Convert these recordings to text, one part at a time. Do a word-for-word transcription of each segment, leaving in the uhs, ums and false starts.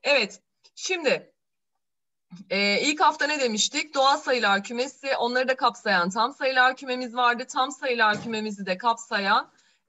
Evet. Şimdi e, ilk hafta ne demiştik? Doğal sayılar kümesi, onları da kapsayan tam sayılar kümemiz vardı. Tam sayılar kümemizi de kapsayan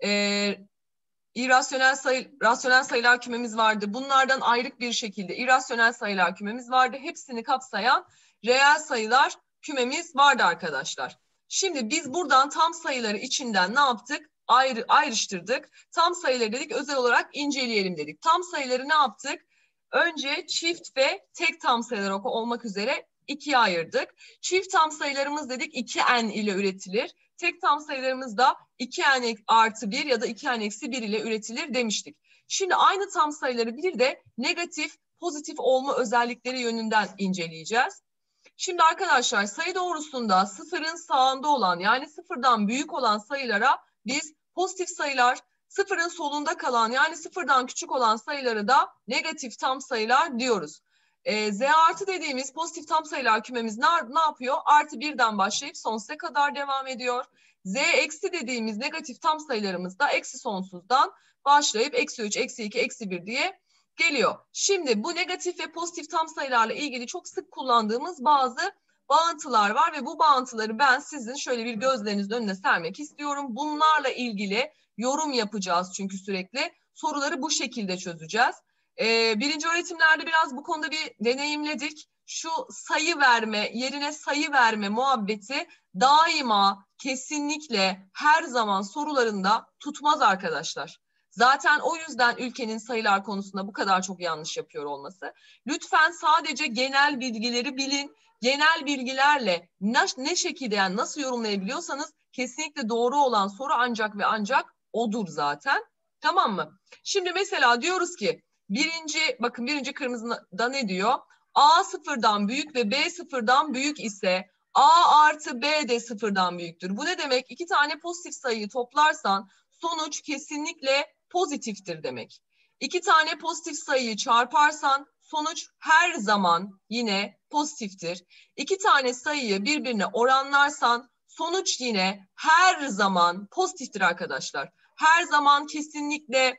e, İrrasyonel sayı, rasyonel sayılar kümemiz vardı. Bunlardan ayrık bir şekilde irrasyonel sayılar kümemiz vardı. Hepsini kapsayan reel sayılar kümemiz vardı arkadaşlar. Şimdi biz buradan tam sayıları içinden ne yaptık? Ayrı, ayrıştırdık. Tam sayıları dedik, özel olarak inceleyelim dedik. Tam sayıları ne yaptık? Önce çift ve tek tam sayılar olmak üzere ikiye ayırdık. Çift tam sayılarımız dedik iki n ile üretilir. Tek tam sayılarımız da iki n artı bir ya da iki n eksi bir ile üretilir demiştik. Şimdi aynı tam sayıları bir de negatif, pozitif olma özellikleri yönünden inceleyeceğiz. Şimdi arkadaşlar sayı doğrusunda sıfırın sağında olan, yani sıfırdan büyük olan sayılara biz pozitif sayılar, sıfırın solunda kalan, yani sıfırdan küçük olan sayıları da negatif tam sayılar diyoruz. E, Z artı dediğimiz pozitif tam sayılar kümemiz ne, ne yapıyor? Artı birden başlayıp sonsuza kadar devam ediyor. Z eksi dediğimiz negatif tam sayılarımız da eksi sonsuzdan başlayıp eksi üç, eksi iki, eksi bir diye geliyor. Şimdi bu negatif ve pozitif tam sayılarla ilgili çok sık kullandığımız bazı bağıntılar var ve bu bağıntıları ben sizin şöyle bir gözlerinizin önüne sermek istiyorum. Bunlarla ilgili yorum yapacağız çünkü sürekli soruları bu şekilde çözeceğiz. Ee, birinci öğretimlerde biraz bu konuda bir deneyimledik. Şu sayı verme, yerine sayı verme muhabbeti daima, kesinlikle, her zaman sorularında tutmaz arkadaşlar. Zaten o yüzden ülkenin sayılar konusunda bu kadar çok yanlış yapıyor olması. Lütfen sadece genel bilgileri bilin. Genel bilgilerle ne, ne şekilde, yani nasıl yorumlayabiliyorsanız kesinlikle doğru olan soru ancak ve ancak odur zaten. Tamam mı? Şimdi mesela diyoruz ki birinci, bakın birinci kırmızıda ne diyor? A sıfırdan büyük ve B sıfırdan büyük ise A artı B de sıfırdan büyüktür. Bu ne demek? İki tane pozitif sayıyı toplarsan sonuç kesinlikle pozitiftir demek. İki tane pozitif sayıyı çarparsan sonuç her zaman yine pozitiftir. İki tane sayıyı birbirine oranlarsan sonuç yine her zaman pozitiftir arkadaşlar. Her zaman, kesinlikle,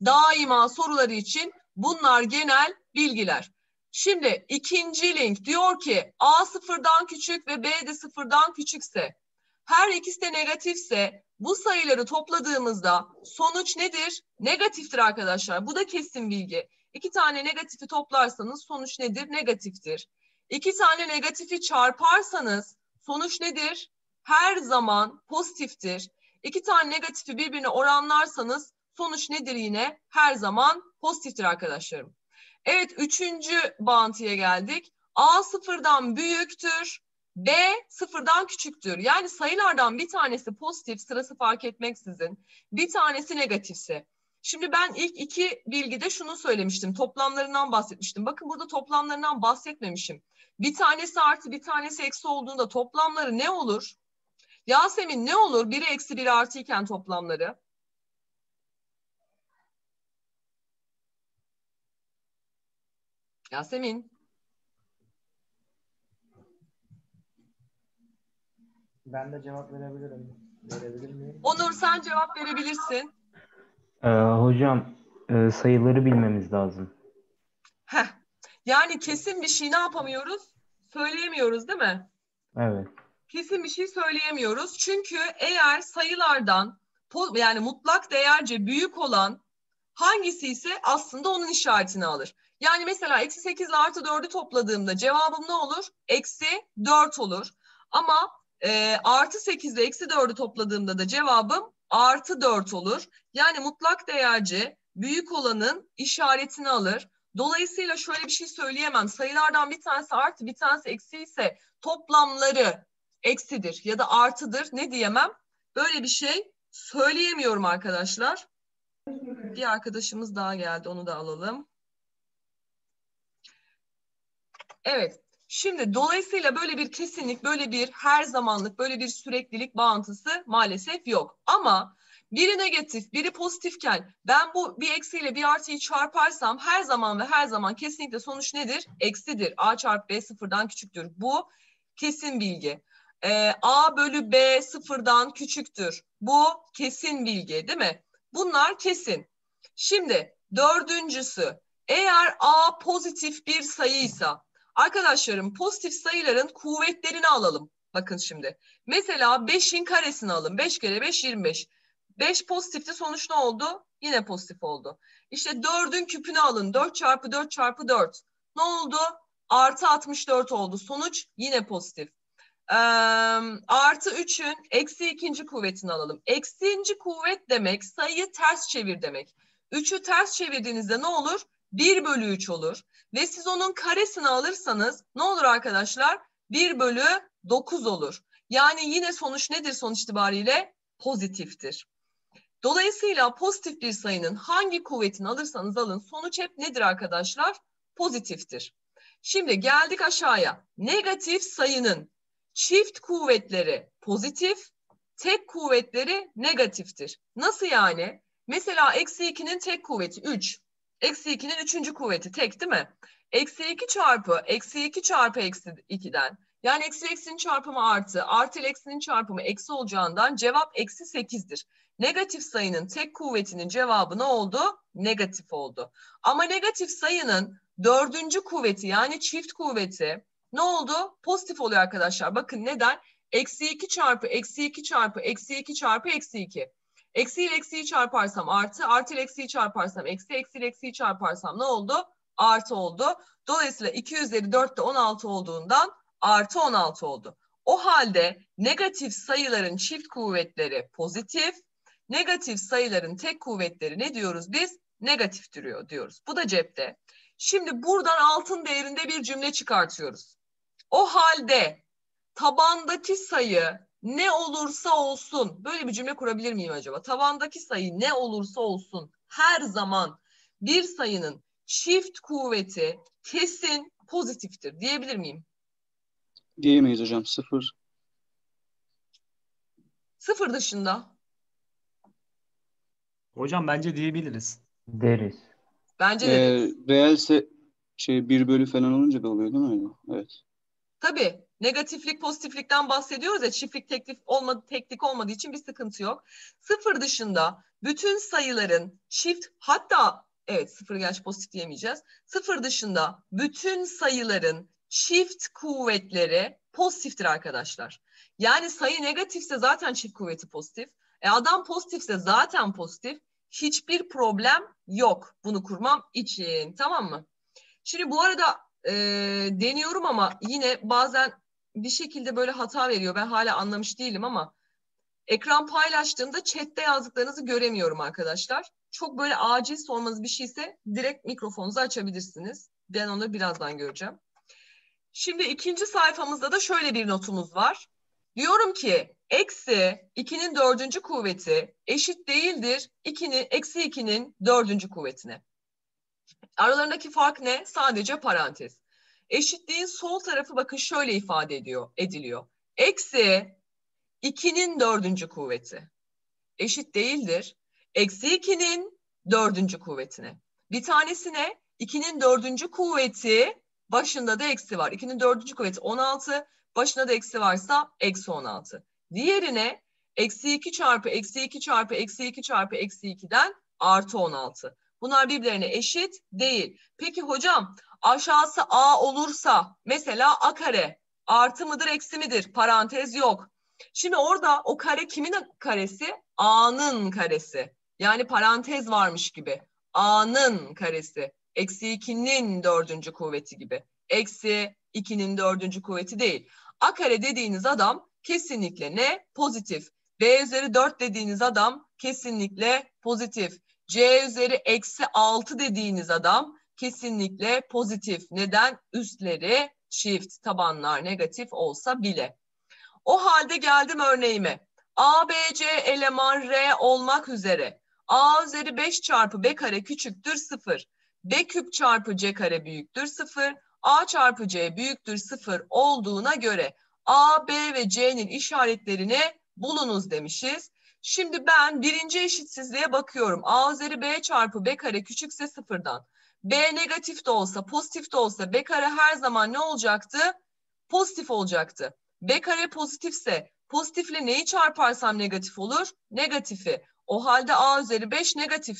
daima soruları için bunlar genel bilgiler. Şimdi ikinci link diyor ki A sıfırdan küçük ve B de sıfırdan küçükse, her ikisi de negatifse bu sayıları topladığımızda sonuç nedir? Negatiftir arkadaşlar. Bu da kesin bilgi. İki tane negatifi toplarsanız sonuç nedir? Negatiftir. İki tane negatifi çarparsanız sonuç nedir? Her zaman pozitiftir. İki tane negatifi birbirine oranlarsanız sonuç nedir yine? Her zaman pozitiftir arkadaşlarım. Evet, üçüncü bağıntıya geldik. A sıfırdan büyüktür, B sıfırdan küçüktür. Yani sayılardan bir tanesi pozitif, sırası fark etmeksizin, bir tanesi negatifse. Şimdi ben ilk iki bilgide şunu söylemiştim, toplamlarından bahsetmiştim. Bakın burada toplamlarından bahsetmemişim. Bir tanesi artı bir tanesi eksi olduğunda toplamları ne olur? Yasemin, ne olur? Biri eksi biri artı iken toplamları. Yasemin. Ben de cevap verebilirim. Verebilir miyim? Onur, sen cevap verebilirsin. Ee, hocam e, sayıları bilmemiz lazım. Heh. Yani kesin bir şey ne yapamıyoruz? Söyleyemiyoruz değil mi? Evet. Kesin bir şey söyleyemiyoruz. Çünkü eğer sayılardan yani mutlak değerce büyük olan hangisi ise aslında onun işaretini alır. Yani mesela eksi sekiz ile artı dördü topladığımda cevabım ne olur? Eksi dört olur. Ama e, artı sekiz ile eksi dördü topladığımda da cevabım artı dört olur. Yani mutlak değerce büyük olanın işaretini alır. Dolayısıyla şöyle bir şey söyleyemem. Sayılardan bir tanesi artı bir tanesi eksi ise toplamları eksidir ya da artıdır. Ne diyemem? Böyle bir şey söyleyemiyorum arkadaşlar. Bir arkadaşımız daha geldi. Onu da alalım. Evet. Şimdi dolayısıyla böyle bir kesinlik, böyle bir her zamanlık, böyle bir süreklilik bağıntısı maalesef yok. Ama biri negatif, biri pozitifken ben bu bir eksiyle bir artıyı çarparsam her zaman ve her zaman kesinlikle sonuç nedir? Eksidir. A çarpı B sıfırdan küçüktür. Bu kesin bilgi. Ee, A bölü B sıfırdan küçüktür. Bu kesin bilgi, değil mi? Bunlar kesin. Şimdi dördüncüsü. Eğer A pozitif bir sayıysa, arkadaşlarım pozitif sayıların kuvvetlerini alalım. Bakın şimdi. Mesela beşin karesini alın. beş kere beş yirmi beş. beş pozitifti, sonuç ne oldu? Yine pozitif oldu. İşte dördün küpünü alın. dört çarpı dört çarpı dört. Ne oldu? Artı altmış dört oldu. Sonuç yine pozitif. Ee, artı üçün eksi ikinci kuvvetini alalım. Eksiinci kuvvet demek sayıyı ters çevir demek. üçü ters çevirdiğinizde ne olur? bir bölü üç olur. Ve siz onun karesini alırsanız ne olur arkadaşlar? bir bölü dokuz olur. Yani yine sonuç nedir sonuç itibariyle? Pozitiftir. Dolayısıyla pozitif bir sayının hangi kuvvetini alırsanız alın sonuç hep nedir arkadaşlar? Pozitiftir. Şimdi geldik aşağıya. Negatif sayının çift kuvvetleri pozitif, tek kuvvetleri negatiftir. Nasıl yani? Mesela eksi ikinin tek kuvveti üç. Eksi ikinin üçüncü kuvveti tek değil mi? Eksi iki çarpı eksi iki çarpı eksi ikiden. Yani eksi eksinin çarpımı artı, artı ile eksinin çarpımı eksi olacağından cevap eksi sekizdir. Negatif sayının tek kuvvetinin cevabı ne oldu? Negatif oldu. Ama negatif sayının dördüncü kuvveti yani çift kuvveti ne oldu? Pozitif oluyor arkadaşlar. Bakın neden? Eksi iki çarpı eksi iki çarpı eksi iki çarpı eksi iki. Eksi ile eksiyi çarparsam artı, artı ile eksiyi çarparsam eksi, eksi ile eksiyi çarparsam ne oldu? Artı oldu. Dolayısıyla iki üzeri dörtte on altı olduğundan artı on altı oldu. O halde negatif sayıların çift kuvvetleri pozitif, negatif sayıların tek kuvvetleri ne diyoruz biz? Negatif duruyor diyoruz. Bu da cepte. Şimdi buradan altın değerinde bir cümle çıkartıyoruz. O halde tabandaki sayı ne olursa olsun, böyle bir cümle kurabilir miyim acaba? Tabandaki sayı ne olursa olsun her zaman bir sayının çift kuvveti kesin pozitiftir diyebilir miyim? Diyemeyiz hocam. Sıfır. Sıfır dışında. Hocam bence diyebiliriz. Deriz. Bence de Ee, deriz. reelse şey bir bölü falan olunca da oluyor değil mi öyle? Evet. Tabii negatiflik pozitiflikten bahsediyoruz ya, çiftlik teklik olmadı, teklik olmadığı için bir sıkıntı yok. Sıfır dışında bütün sayıların çift, hatta evet sıfır gerçi pozitif diyemeyeceğiz. Sıfır dışında bütün sayıların çift kuvvetleri pozitiftir arkadaşlar. Yani sayı negatifse zaten çift kuvveti pozitif. E adam pozitifse zaten pozitif. Hiçbir problem yok bunu kurmam için, tamam mı? Şimdi bu arada e, deniyorum ama yine bazen bir şekilde böyle hata veriyor. Ben hala anlamış değilim ama ekran paylaştığımda chatte yazdıklarınızı göremiyorum arkadaşlar. Çok böyle acil sormanız bir şeyse direkt mikrofonunuzu açabilirsiniz. Ben onu birazdan göreceğim. Şimdi ikinci sayfamızda da şöyle bir notumuz var. Diyorum ki eksi ikinin dördüncü kuvveti eşit değildir ikinin, eksi ikinin dördüncü kuvvetine. Aralarındaki fark ne? Sadece parantez. Eşitliğin sol tarafı bakın şöyle ifade ediyor, ediliyor. Eksi ikinin dördüncü kuvveti eşit değildir. Eksi ikinin dördüncü kuvvetine. Bir tanesine ikinin dördüncü kuvveti, başında da eksi var. ikinin dördüncü kuvveti on altı, başında da eksi varsa eksi on altı. Diğerine eksi iki çarpı eksi iki çarpı eksi iki çarpı eksi ikiden artı on altı. Bunlar birbirlerine eşit değil. Peki hocam aşağısı a olursa mesela a kare artı mıdır eksi midir? Parantez yok. Şimdi orada o kare kimin karesi? A'nın karesi. Yani parantez varmış gibi. A'nın karesi. Eksi ikinin dördüncü kuvveti gibi. Eksi ikinin dördüncü kuvveti değil. A kare dediğiniz adam kesinlikle ne? Pozitif. B üzeri dört dediğiniz adam kesinlikle pozitif. C üzeri eksi altı dediğiniz adam kesinlikle pozitif. Neden? Üstleri çift, tabanlar negatif olsa bile. O halde geldim örneğime. A, B, C eleman R olmak üzere A üzeri beş çarpı B kare küçüktür sıfır. B küp çarpı C kare büyüktür sıfır. A çarpı C büyüktür sıfır olduğuna göre A, B ve C'nin işaretlerini bulunuz demişiz. Şimdi ben birinci eşitsizliğe bakıyorum. A üzeri B çarpı B kare küçükse sıfırdan. B negatif de olsa pozitif de olsa B kare her zaman ne olacaktı? Pozitif olacaktı. B kare pozitifse pozitifle neyi çarparsam negatif olur? Negatifi. O halde A üzeri beş negatiftir.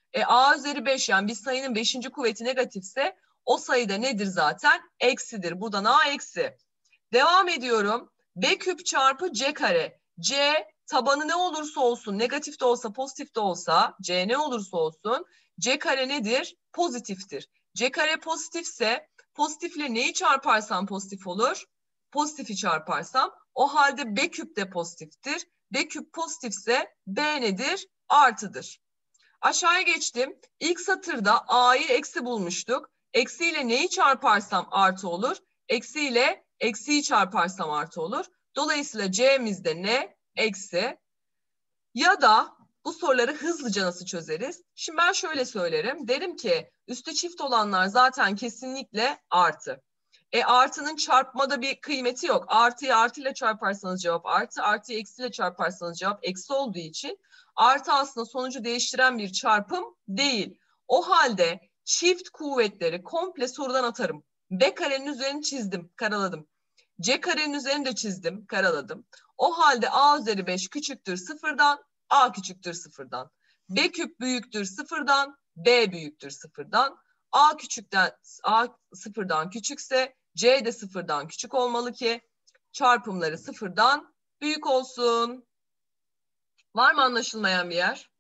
E, A üzeri beş, yani bir sayının beşinci kuvveti negatifse o sayıda nedir zaten? Eksidir. Buradan A eksi. Devam ediyorum. B küp çarpı C kare. C tabanı ne olursa olsun, negatif de olsa pozitif de olsa, C ne olursa olsun, C kare nedir? Pozitiftir. C kare pozitifse pozitifle neyi çarparsam pozitif olur? Pozitifi çarparsam o halde B küp de pozitiftir. B küp pozitifse B nedir? Artıdır. Aşağıya geçtim. İlk satırda A'yı eksi bulmuştuk. Eksiyle neyi çarparsam artı olur? Eksiyle eksiyi çarparsam artı olur. Dolayısıyla C'miz de ne? Eksi. Ya da bu soruları hızlıca nasıl çözeriz? Şimdi ben şöyle söylerim. Derim ki üstü çift olanlar zaten kesinlikle artı. E artının çarpmada bir kıymeti yok. Artıyı artıyla çarparsanız cevap artı, artıyı eksiyle çarparsanız cevap eksi olduğu için artı aslında sonucu değiştiren bir çarpım değil. O halde çift kuvvetleri komple sorudan atarım. B karenin üzerini çizdim, karaladım. C karenin üzerini de çizdim, karaladım. O halde A üzeri beş küçüktür sıfırdan, A küçüktür sıfırdan. B küp büyüktür sıfırdan, B büyüktür sıfırdan. A küçükten, A sıfırdan küçükse C de sıfırdan küçük olmalı ki çarpımları sıfırdan büyük olsun. Var mı anlaşılmayan bir yer?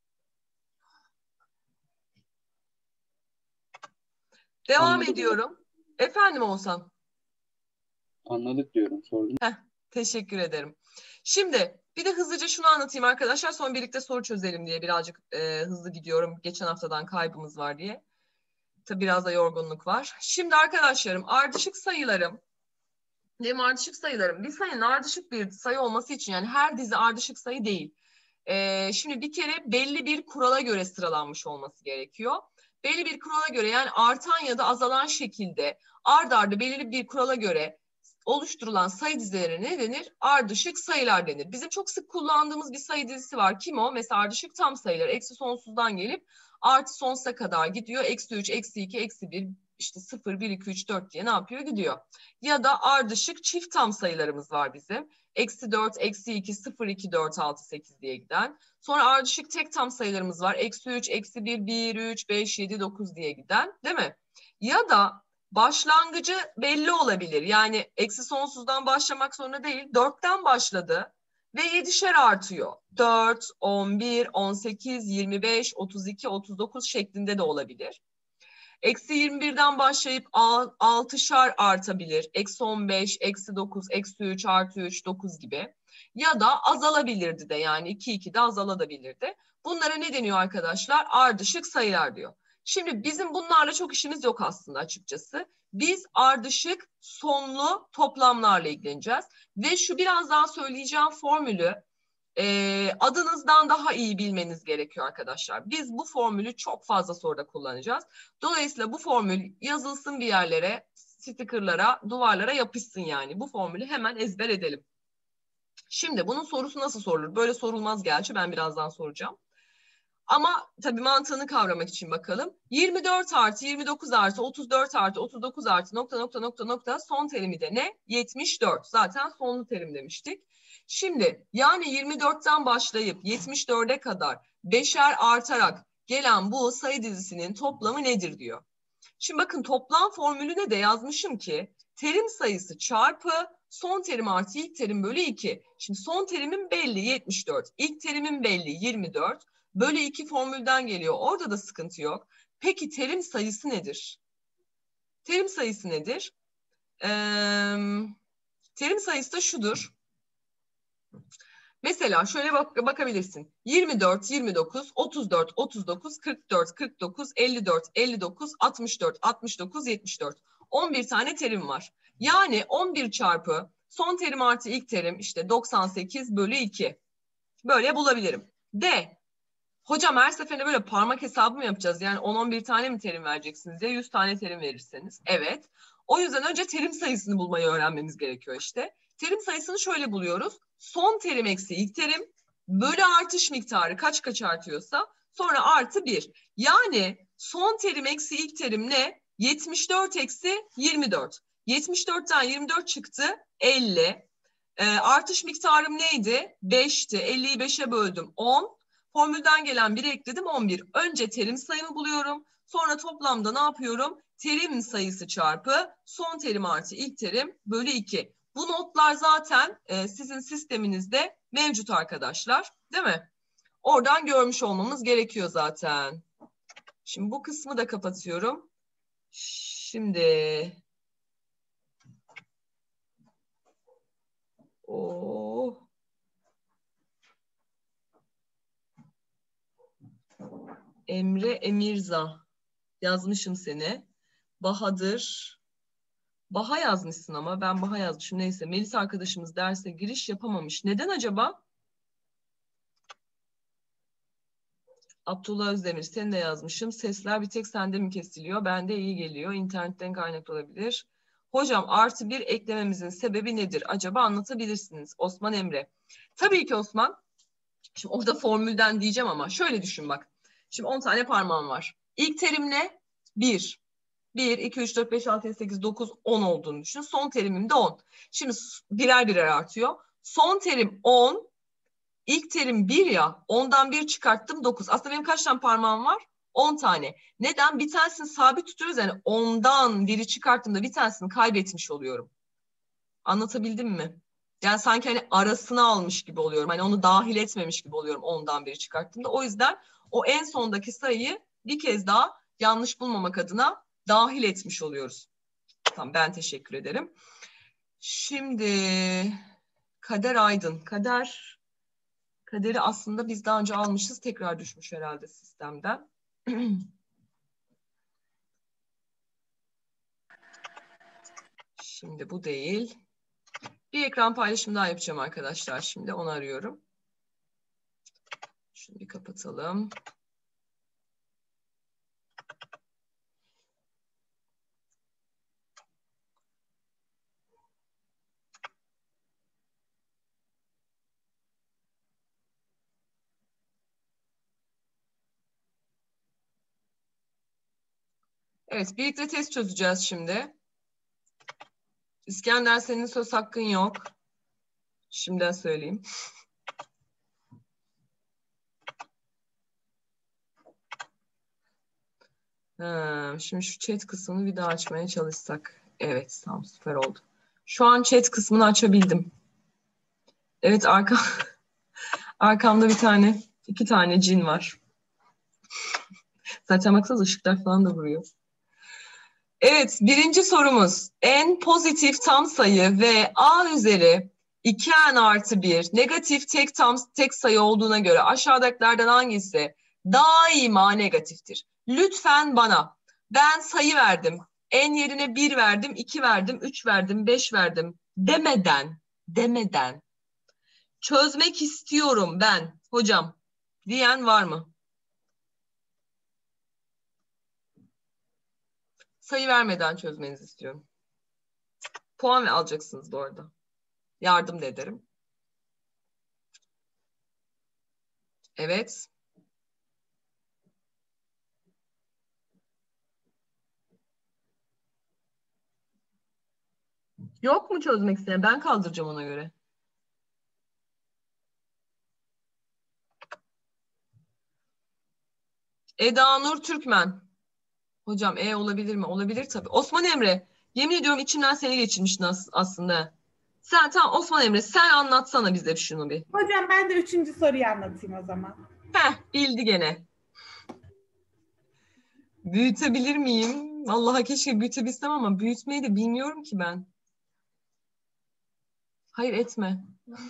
Devam Anladım. ediyorum. Efendim Oğuzhan. Anladık diyorum, sordum. Heh, teşekkür ederim. Şimdi bir de hızlıca şunu anlatayım arkadaşlar. Sonra birlikte soru çözelim diye birazcık e, hızlı gidiyorum. Geçen haftadan kaybımız var diye. Tabii biraz da yorgunluk var. Şimdi arkadaşlarım ardışık sayılarım, benim ardışık sayılarım bir sayının ardışık bir sayı olması için, yani her dizi ardışık sayı değil. Ee, şimdi bir kere belli bir kurala göre sıralanmış olması gerekiyor. Belli bir kurala göre, yani artan ya da azalan şekilde ard arda belirli bir kurala göre oluşturulan sayı dizilerine ne denir? Ardışık sayılar denir. Bizim çok sık kullandığımız bir sayı dizisi var. Kim o? Mesela ardışık tam sayılar. Eksi sonsuzdan gelip artı sonsuza kadar gidiyor. Eksi üç, eksi iki, eksi bir, işte sıfır, bir, iki, üç, dört diye ne yapıyor? Gidiyor. Ya da ardışık çift tam sayılarımız var bizim. Eksi dört, eksi iki, sıfır, iki, dört, altı, sekiz diye giden. Sonra ardışık tek tam sayılarımız var. Eksi üç, eksi bir, bir, üç, beş, yedi, dokuz diye giden. Değil mi? Ya da başlangıcı belli olabilir. Yani eksi sonsuzdan başlamak zorunda değil. dörtten başladı ve yedişer artıyor. dört, on bir, on sekiz, yirmi beş, otuz iki, otuz dokuz şeklinde de olabilir. Eksi yirmi birden başlayıp altışar artabilir. Eksi on beş, eksi dokuz, eksi üç, artı üç, dokuz gibi. Ya da azalabilirdi de, yani iki, iki de azalabilirdi. Bunlara ne deniyor arkadaşlar? Ardışık sayılar diyor. Şimdi bizim bunlarla çok işimiz yok aslında açıkçası. Biz ardışık sonlu toplamlarla ilgileneceğiz. Ve şu birazdan söyleyeceğim formülü e, adınızdan daha iyi bilmeniz gerekiyor arkadaşlar. Biz bu formülü çok fazla soruda kullanacağız. Dolayısıyla bu formül yazılsın bir yerlere, stickerlara, duvarlara yapışsın yani. Bu formülü hemen ezber edelim. Şimdi bunun sorusu nasıl sorulur? Böyle sorulmaz gerçi, ben birazdan soracağım. Ama tabii mantığını kavramak için bakalım. yirmi dört artı yirmi dokuz artı otuz dört artı otuz dokuz artı nokta nokta nokta nokta son terimi de ne? yetmiş dört. Zaten sonlu terim demiştik. Şimdi yani yirmi dörtten başlayıp yetmiş dörde kadar beşer artarak gelen bu sayı dizisinin toplamı nedir diyor. Şimdi bakın toplam formülüne de yazmışım ki terim sayısı çarpı son terim artı ilk terim bölü iki. Şimdi son terimin belli yetmiş dört. İlk terimin belli yirmi dört. Bölü iki formülden geliyor. Orada da sıkıntı yok. Peki terim sayısı nedir? Terim sayısı nedir? Ee, terim sayısı da şudur. Mesela şöyle bak bakabilirsin. yirmi dört, yirmi dokuz, otuz dört, otuz dokuz, kırk dört, kırk dokuz, elli dört, elli dokuz, altmış dört, altmış dokuz, yetmiş dört. on bir tane terim var. Yani on bir çarpı son terim artı ilk terim işte doksan sekiz bölü iki. Böyle bulabilirim. D. Hocam her seferinde böyle parmak hesabı mı yapacağız? Yani on on bir tane mi terim vereceksiniz ya yüz tane terim verirseniz? Evet. O yüzden önce terim sayısını bulmayı öğrenmemiz gerekiyor işte. Terim sayısını şöyle buluyoruz. Son terim eksi ilk terim bölü artış miktarı kaç kaç artıyorsa sonra artı bir. Yani son terim eksi ilk terim ne? yetmiş dört eksi yirmi dört. yetmiş dörtten yirmi dört çıktı elli. E, artış miktarım neydi? beşti. elliyi beşe böldüm on. Formülden gelen biri ekledim on bir. Önce terim sayımı buluyorum. Sonra toplamda ne yapıyorum? Terim sayısı çarpı son terim artı ilk terim bölü iki. Bu notlar zaten e, sizin sisteminizde mevcut arkadaşlar. Değil mi? Oradan görmüş olmamız gerekiyor zaten. Şimdi bu kısmı da kapatıyorum. Şimdi o Emre Emirza yazmışım seni. Bahadır. Baha yazmışsın ama ben Baha yazmışım. Neyse Melis arkadaşımız derse giriş yapamamış. Neden acaba? Abdullah Özdemir seni de yazmışım. Sesler bir tek sende mi kesiliyor? Bende iyi geliyor. İnternetten kaynaklı olabilir. Hocam artı bir eklememizin sebebi nedir? Acaba anlatabilirsiniz. Osman Emre. Tabii ki Osman. Şimdi orada formülden diyeceğim ama şöyle düşün bak. Şimdi on tane parmağım var. İlk terim ne? bir. bir, iki, üç, dört, beş, altı, yedi, sekiz, dokuz, on olduğunu düşün. Son terimim de on. Şimdi birer birer artıyor. Son terim on. İlk terim bir ya. ondan bir çıkarttım dokuz. Aslında benim kaç tane parmağım var? on tane. Neden? Bir tanesini sabit tutuyoruz. Yani ondan biri çıkarttığımda bir tanesini kaybetmiş oluyorum. Anlatabildim mi? Yani sanki hani arasını almış gibi oluyorum. Hani onu dahil etmemiş gibi oluyorum ondan biri çıkarttığımda. O yüzden o en sondaki sayıyı bir kez daha yanlış bulmamak adına dahil etmiş oluyoruz. Tamam, ben teşekkür ederim. Şimdi Kader Aydın. Kader, Kader'i aslında biz daha önce almışız. Tekrar düşmüş herhalde sistemden. Şimdi bu değil. Bir ekran paylaşımı daha yapacağım arkadaşlar şimdi. Onu arıyorum. Şunu bir kapatalım. Evet, birlikte test çözeceğiz şimdi. İskender senin söz hakkın yok. Şimdiden söyleyeyim. Ha, şimdi şu chat kısmını bir daha açmaya çalışsak. Evet, tamam, süper oldu. Şu an chat kısmını açabildim. Evet, arka, arkamda bir tane, iki tane cin var. Zaten baksanıza ışıklar falan da vuruyor. Evet, birinci sorumuz. En pozitif tam sayı ve a üzeri iki n artı bir negatif tek tam tek sayı olduğuna göre aşağıdakilerden hangisi daima negatiftir? Lütfen bana, ben sayı verdim, n yerine bir verdim, iki verdim, üç verdim, beş verdim demeden, demeden çözmek istiyorum ben hocam diyen var mı? Sayı vermeden çözmenizi istiyorum. Puan alacaksınız bu arada. Yardım da ederim. Evet. Yok mu çözmek isteyen? Ben kaldıracağım ona göre. Eda Nur Türkmen. Hocam E olabilir mi? Olabilir tabii. Osman Emre. Yemin ediyorum içimden seni geçirmiştin as aslında. Sen tamam Osman Emre sen anlatsana bize şunu bir. Hocam ben de üçüncü soruyu anlatayım o zaman. Heh, bildi gene. Büyütebilir miyim? Vallahi keşke büyütebilsem ama büyütmeyi de bilmiyorum ki ben. Hayır etme.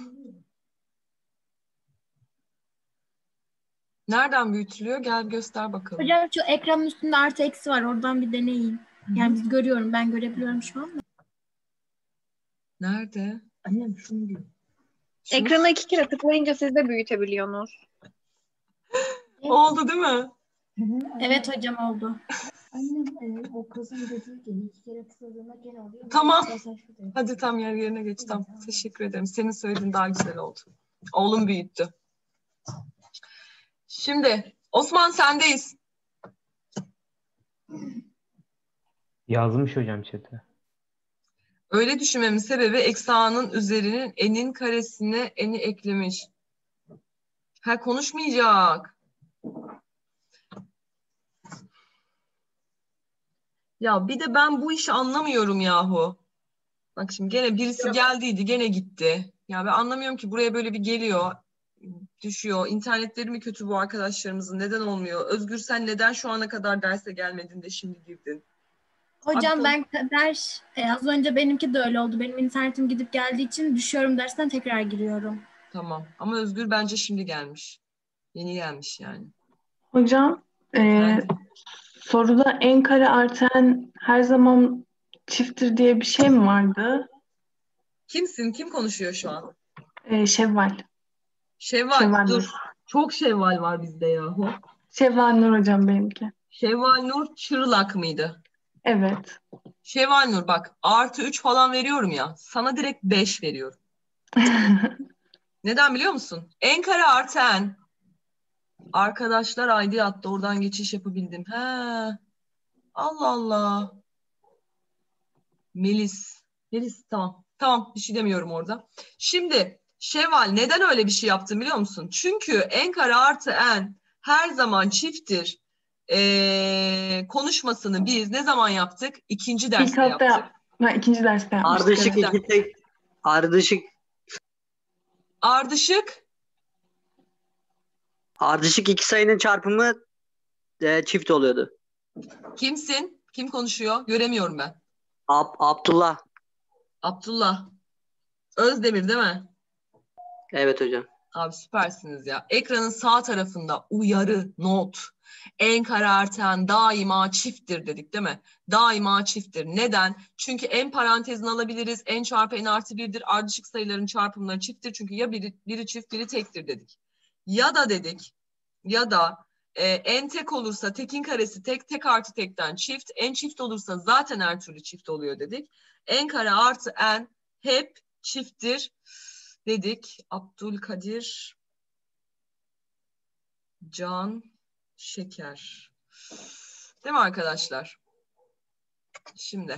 Nereden büyütülüyor? Gel göster bakalım. Hocam şu ekranın üstünde artı eksi var. Oradan bir deneyin. Yani biz görüyorum. Ben görebiliyorum şu an. Nerede? Annem şunu diyor. Şunu... Ekrana iki kere tıklayınca siz de büyütebiliyorsunuz. Oldu değil mi? Evet hocam oldu. Annem e, o kızın dediği gibi iki kere tıkladığında gene oluyor. Tamam. Hadi tam yer yerine geç. Tamam. Teşekkür ederim. Senin söylediğin daha güzel oldu. Oğlum büyüttü. Şimdi Osman sendeyiz. Yazmış hocam chat'e. Öyle düşünmemin sebebi eksi a'nın üzerinin n'in karesine n'i eklemiş. Ha konuşmayacak. Ya bir de ben bu işi anlamıyorum yahu. Bak şimdi gene birisi geldiydi gene gitti. Ya ben anlamıyorum ki buraya böyle bir geliyor. Düşüyor. İnternetleri mi kötü bu arkadaşlarımızın? Neden olmuyor? Özgür sen neden şu ana kadar derse gelmedin de şimdi girdin? Hocam Abi, ben ders e, az önce benimki de öyle oldu. Benim internetim gidip geldiği için düşüyorum dersten tekrar giriyorum. Tamam. Ama Özgür bence şimdi gelmiş. Yeni gelmiş yani. Hocam, e, Efendim? soruda en kare artı n her zaman çifttir diye bir şey mi vardı? Kimsin? Kim konuşuyor şu an? E, Şevval. Şevval. Şevval Dur. Nur. Çok Şevval var bizde yahu. Şevval Nur hocam benimki. Şevval Nur Çırlak mıydı? Evet. Şevval Nur bak artı üç falan veriyorum ya. Sana direkt beş veriyorum. Neden biliyor musun? En kare artı n. Arkadaşlar aidiyatta oradan geçiş yapabildim. He. Allah Allah. Melis. Melis tamam. Tamam bir şey demiyorum orada. Şimdi Şevval neden öyle bir şey yaptın biliyor musun? Çünkü n kare artı n her zaman çifttir. Ee, konuşmasını biz ne zaman yaptık? İkinci İlk derste hafta yaptık. ha, ikinci derste yapmıştık. Ardışık Evet. iki tek ardışık Ardışık ardışık iki sayının çarpımı e, çift oluyordu. kimsin? Kim konuşuyor? Göremiyorum ben. Ab Abdullah. Abdullah. Özdemir değil mi? Evet hocam. Abi süpersiniz ya. Ekranın sağ tarafında uyarı, not. En kare artan daima çifttir dedik değil mi? Daima çifttir. Neden? Çünkü en parantezini alabiliriz. En çarpı en artı birdir. Ardışık sayıların çarpımları çifttir. Çünkü ya biri, biri çift biri tektir dedik. Ya da dedik ya da e, en tek olursa tekin karesi tek, tek artı tekten çift. En çift olursa zaten her türlü çift oluyor dedik. En kare artı n hep çifttir dedik. Abdülkadir Can Şeker. Değil mi arkadaşlar? Şimdi.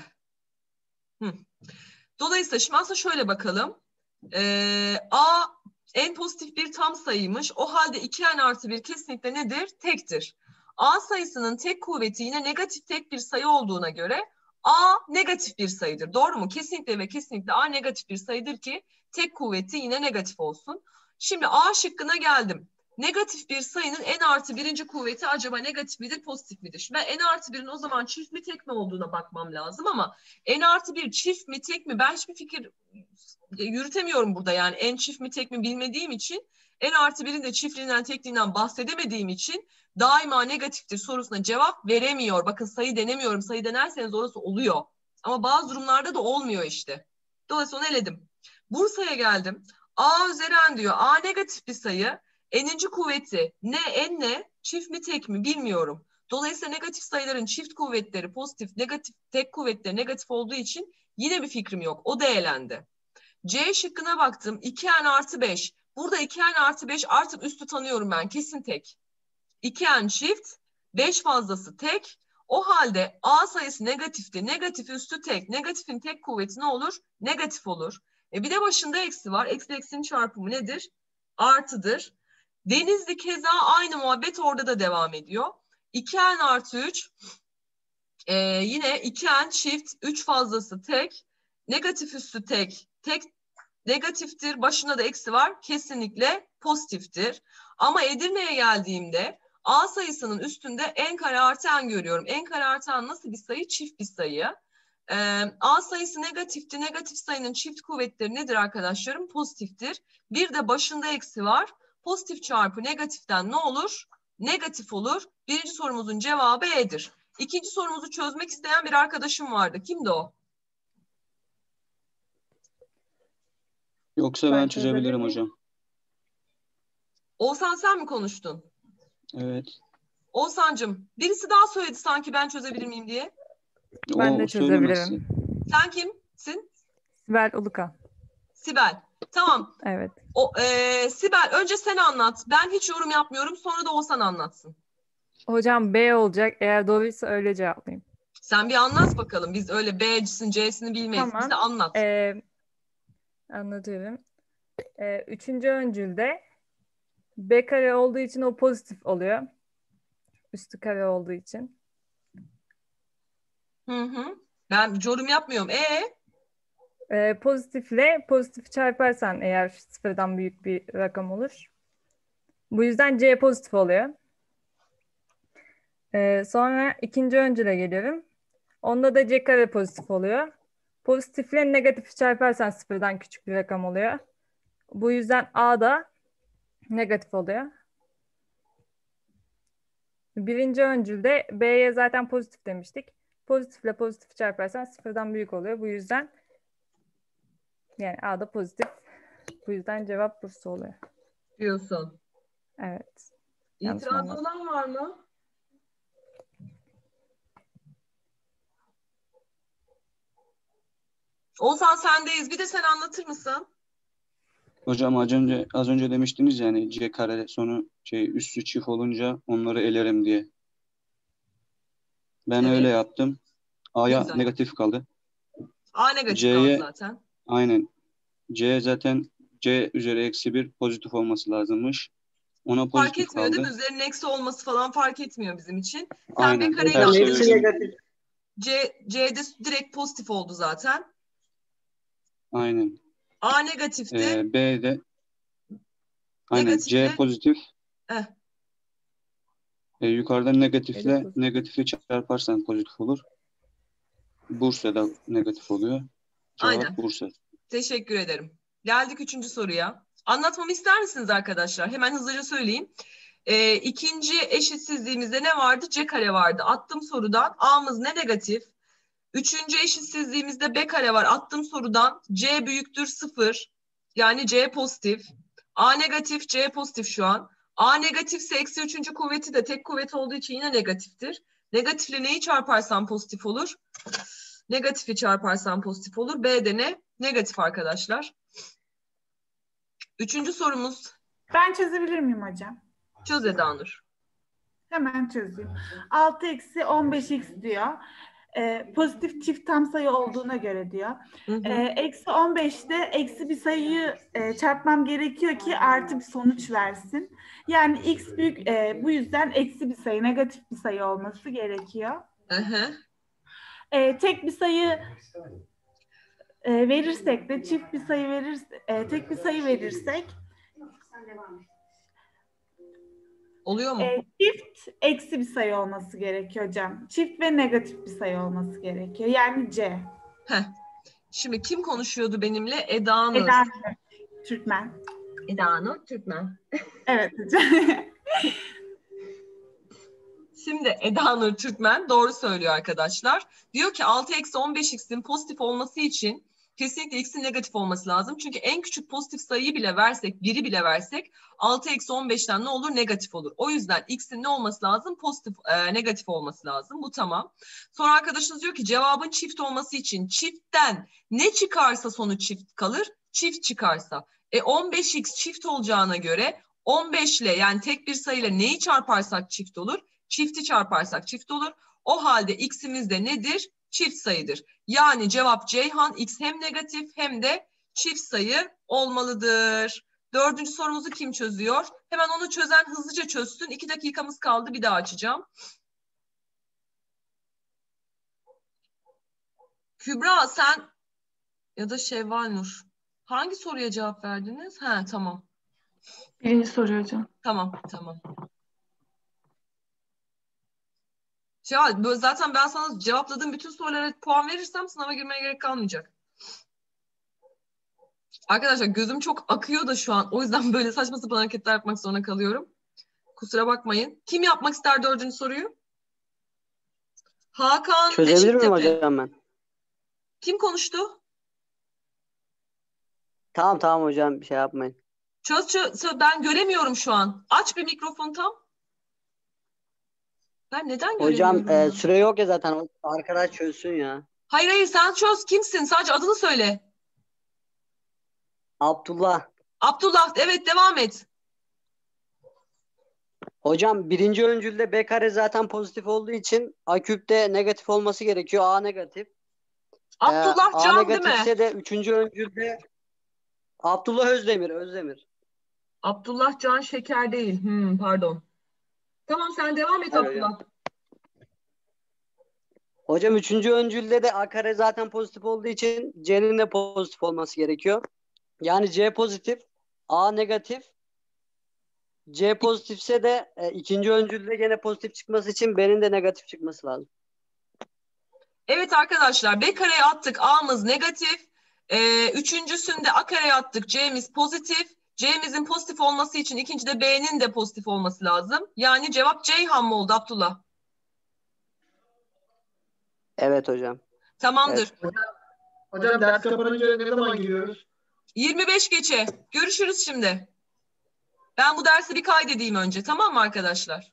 Hı. Dolayısıyla şimdi aslında şöyle bakalım. Ee, A en pozitif bir tam sayıymış. O halde iki n artı bir kesinlikle nedir? Tektir. A sayısının tek kuvveti yine negatif tek bir sayı olduğuna göre A negatif bir sayıdır. Doğru mu? Kesinlikle ve kesinlikle A negatif bir sayıdır ki tek kuvveti yine negatif olsun. Şimdi A şıkkına geldim. Negatif bir sayının n artı birinci kuvveti acaba negatif midir, pozitif midir? Şimdi ben n artı birin o zaman çift mi tek mi olduğuna bakmam lazım ama n artı bir çift mi tek mi? Ben hiçbir fikir yürütemiyorum burada yani n çift mi tek mi bilmediğim için n artı birin de çiftliğinden tekliğinden bahsedemediğim için daima negatiftir sorusuna cevap veremiyor. Bakın sayı denemiyorum. Sayı denerseniz orası oluyor. Ama bazı durumlarda da olmuyor işte. Dolayısıyla onu eledim. Bursa'ya geldim. A üzeri n diyor. A negatif bir sayı. N'inci kuvveti ne n ne? Çift mi tek mi bilmiyorum. Dolayısıyla negatif sayıların çift kuvvetleri pozitif, negatif tek kuvvetleri negatif olduğu için yine bir fikrim yok. O da elendi. C şıkkına baktım. iki n artı beş. Burada iki n artı beş artık üstü tanıyorum ben. Kesin tek. iki n çift, beş fazlası tek. O halde A sayısı negatifti. Negatif üstü tek. Negatifin tek kuvveti ne olur? Negatif olur. E bir de başında eksi var. Eksi eksinin çarpımı nedir? Artıdır. Denizli keza aynı muhabbet orada da devam ediyor. iki n artı üç. E, yine iki n çift, üç fazlası tek. Negatif üstü tek. Tek negatiftir. Başında da eksi var. Kesinlikle pozitiftir. Ama Edirne'ye geldiğimde A sayısının üstünde n kare artı n görüyorum. N kare artı n nasıl bir sayı? Çift bir sayı. Ee, A sayısı negatifti. Negatif sayının çift kuvvetleri nedir arkadaşlarım? Pozitiftir. Bir de başında eksi var. Pozitif çarpı negatiften ne olur? Negatif olur. Birinci sorumuzun cevabı E'dir. İkinci sorumuzu çözmek isteyen bir arkadaşım vardı. Kimdi o? Yoksa ben çözebilirim hocam. Oğuzhan sen mi konuştun? Evet. Oğuzhan'cığım birisi daha söyledi sanki ben çözebilir miyim diye. Ben de O çözebilirim. söylemezsin. Sen kimsin? Sibel Ulukan. Sibel. Tamam. Evet. O, e, Sibel önce sen anlat. Ben hiç yorum yapmıyorum. Sonra da Oğuzhan anlatsın. Hocam B olacak. Eğer doğruysa öyle cevaplayayım. Sen bir anlat bakalım. Biz öyle B'cisin, C'sini bilmeyiz. Tamam. Bize anlat. Ee, anlatıyorum. Ee, üçüncü öncülde B kare olduğu için o pozitif oluyor. Üstü kare olduğu için. Hı hı. Ben yorum yapmıyorum. E Ee, pozitifle pozitifi çarparsan eğer sıfırdan büyük bir rakam olur. Bu yüzden C pozitif oluyor. Ee, sonra ikinci öncüle geliyorum. Onda da C kare pozitif oluyor. Pozitifle negatifi çarparsan sıfırdan küçük bir rakam oluyor. Bu yüzden A da negatif oluyor. Birinci öncülde B'ye zaten pozitif demiştik. Pozitifle pozitif çarparsan sıfırdan büyük oluyor. Bu yüzden yani A da pozitif. Bu yüzden cevap Bursa oluyor. diyorsun. Evet. Yanlış mı İtirazı anladım? olan var mı? Oğuzhan sendeyiz. Bir de sen anlatır mısın? Hocam az önce az önce demiştiniz yani C kare sonu şey üssü çift olunca onları elerim diye. Ben Evet. öyle yaptım. A'ya Güzel. negatif kaldı. A negatif C'ye kaldı zaten. aynen. C zaten C üzeri eksi bir pozitif olması lazımmış. Ona Fark pozitif etmiyor değil mi? kaldı. Üzerinin eksi olması falan fark etmiyor bizim için. Sen Aynen. bir kareyle Hocam Ters hepsi çevirdim. negatif. C, C'de direkt pozitif oldu zaten. Aynen. A negatifti. Ee, B'de aynen C Negatifle- pozitif. Eh. Ee, yukarıdan negatifle Evet. negatifi çarparsan pozitif olur. Bursa'da negatif oluyor. Cevap Aynen. Bursa. Teşekkür ederim. Geldik üçüncü soruya. Anlatmamı ister misiniz arkadaşlar? Hemen hızlıca söyleyeyim. Ee, ikinci eşitsizliğimizde ne vardı? C kare vardı. Attım sorudan. A'mız ne negatif? Üçüncü eşitsizliğimizde B kare var. Attım sorudan. C büyüktür sıfır. Yani C pozitif. A negatif, C pozitif şu an. A negatifse eksi üçüncü kuvveti de tek kuvvet olduğu için yine negatiftir. Negatifle neyi çarparsam pozitif olur? Negatifi çarparsam pozitif olur. B de ne? Negatif arkadaşlar. Üçüncü sorumuz. Ben çözebilir miyim hocam? Çöz Eda Nur. Hemen çözeyim. altı eksi on beş x diyor. Ee, pozitif çift tam sayı olduğuna göre diyor. Hı hı. Ee, eksi on beşte eksi bir sayıyı e, çarpmam gerekiyor ki artı bir sonuç versin. Yani x büyük, e, bu yüzden eksi bir sayı, negatif bir sayı olması gerekiyor. Hı hı. Ee, tek bir sayı e, verirsek de çift bir sayı verir, e, tek bir sayı verirsek Oluyor mu? e, çift eksi bir sayı olması gerekiyor hocam. Çift ve negatif bir sayı olması gerekiyor. Yani C. Heh. Şimdi kim konuşuyordu benimle? Eda Nur. Eda Türkmen. Eda Nur Türkmen. Evet hocam. Şimdi Eda Nur Türkmen doğru söylüyor arkadaşlar. Diyor ki altı eksi on beş x'in pozitif olması için kesinlikle x'in negatif olması lazım. Çünkü en küçük pozitif sayıyı bile versek, biri bile versek altı eksi on beşten ne olur? Negatif olur. O yüzden x'in ne olması lazım? Pozitif, e, negatif olması lazım. Bu tamam. Sonra arkadaşınız diyor ki cevabın çift olması için çiftten ne çıkarsa sonuç çift kalır? Çift çıkarsa. E on beş x çift olacağına göre on beş ile yani tek bir sayıyla neyi çarparsak çift olur? Çifti çarparsak çift olur. O halde x'imiz de nedir? Çift sayıdır. Yani cevap Ceyhan, x hem negatif hem de çift sayı olmalıdır. Dördüncü sorumuzu kim çözüyor? Hemen onu çözen hızlıca çözsün. İki dakikamız kaldı, bir daha açacağım. Kübra sen ya da Şevval Nur. Hangi soruya cevap verdiniz? Ha tamam. Birinci soru hocam. Tamam tamam. Şevval böyle zaten ben sana cevapladığım bütün sorulara puan verirsem sınava girmeye gerek kalmayacak. Arkadaşlar gözüm çok akıyor da şu an. O yüzden böyle saçma sapan hareketler yapmak zorunda kalıyorum. Kusura bakmayın. Kim yapmak ister dördüncü soruyu? Hakan Çözebilir miyim Eşittepe. hocam ben? Kim konuştu? Tamam tamam hocam bir şey yapmayın. Çöz, çöz, çöz. Ben göremiyorum şu an. Aç bir mikrofon tam. Ben neden göremiyorum? Hocam e, süre yok ya zaten. Arkadaş çözsün ya. Hayır hayır sen çöz. Kimsin? Sadece adını söyle. Abdullah. Abdullah. Evet devam et. Hocam birinci öncülde B kare zaten pozitif olduğu için A küpte negatif olması gerekiyor. A negatif. Abdullah Ee, A Can değil mi? negatifse de üçüncü öncülde Abdullah Özdemir. Özdemir. Abdullah Can Şeker değil. Hmm, pardon. Tamam sen devam et Hayır Abdullah. hocam. Hocam üçüncü öncülde de A kare zaten pozitif olduğu için C'nin de pozitif olması gerekiyor. Yani C pozitif, A negatif. C pozitifse de e, ikinci öncülde gene pozitif çıkması için B'nin de negatif çıkması lazım. Evet arkadaşlar B kareye attık. A'mız negatif. Ee, üçüncüsünde A kareye attık. C'miz pozitif. C'mizin pozitif olması için ikincide B'nin de pozitif olması lazım. Yani cevap Ceyhan mı oldu Abdullah? Evet hocam. Tamamdır. Evet. Hocam ders kapanınca ne zaman giriyoruz? yirmi beş geçe. Görüşürüz şimdi. Ben bu dersi bir kaydedeyim önce. Tamam mı arkadaşlar?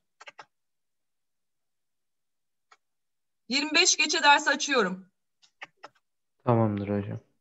yirmi beş geçe dersi açıyorum. Tamamdır hocam.